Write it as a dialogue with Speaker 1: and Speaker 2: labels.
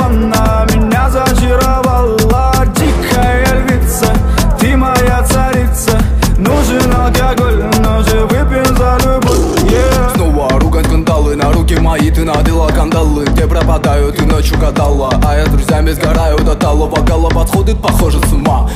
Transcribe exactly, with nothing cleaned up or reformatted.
Speaker 1: она меня зачаровала. Дикая львица, ты моя царица. Нужен алкоголь, но же выпьем за любовь, yeah.
Speaker 2: Снова ругань, скандалы, на руки мои ты надела кандалы. Где пропадаю, ты ночью гадала, а я с друзьями сгораю до талого. Голова подходит, похоже, с ума.